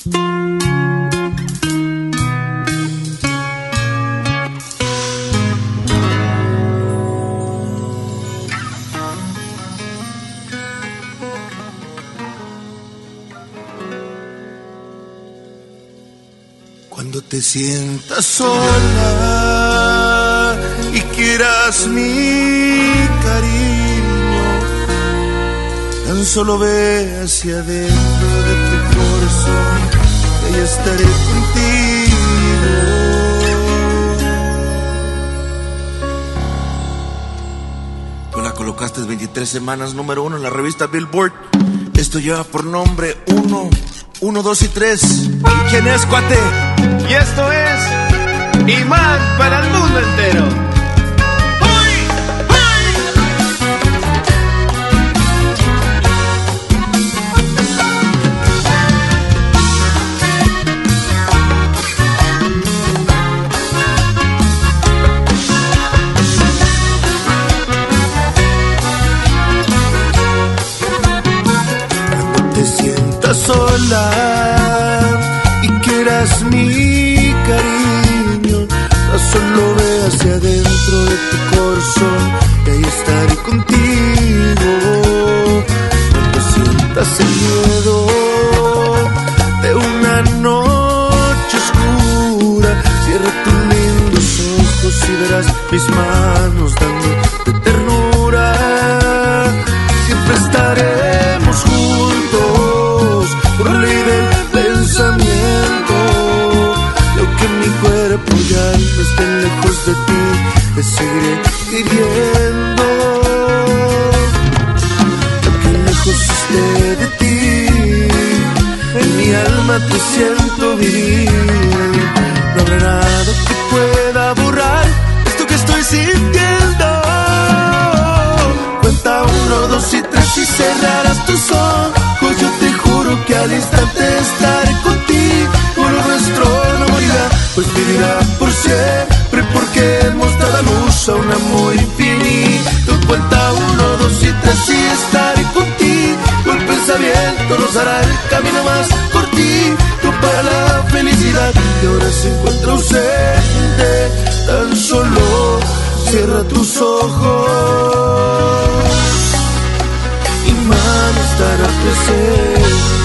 Cuando te sientas sola y quieras mi cariño, tan solo ve hacia adentro de tu corazón, que ahí estaré contigo. Tú la colocaste 23 semanas número 1 en la revista Billboard. Esto lleva por nombre 1, 2 y 3. ¿Y quién es, cuate? Y esto es Imán para el mundo entero. Cuando te sientas sola y quieras mi cariño, tan solo ve hacia adentro de tu corazón, y ahí estaré contigo. Cuando sientas el miedo de una noche oscura, cierra tus lindos ojos y verás mis manos dándote ternura. Siempre estaremos juntos por ley del pensamiento. Que mi cuerpo y alma estén lejos de ti, te seguiré queriendo. Aunque lejos esté de ti, en mi alma te siento vivir. No habrá nada que pueda borrar esto que estoy sintiendo. Cuenta 1, 2 y 3 y cerrarás tus ojos. Yo te juro que al instante estaré contigo. Por lo nuestro no morirá, pues vivirá por siempre, porque hemos dado luz a un amor infinito. Cuenta 1, 2 y 3 y estaré contigo. El pensamiento nos hará el camino más cortito para la felicidad, que ahora se encuentra ausente. Tan solo cierra tus ojos y mano estará presente.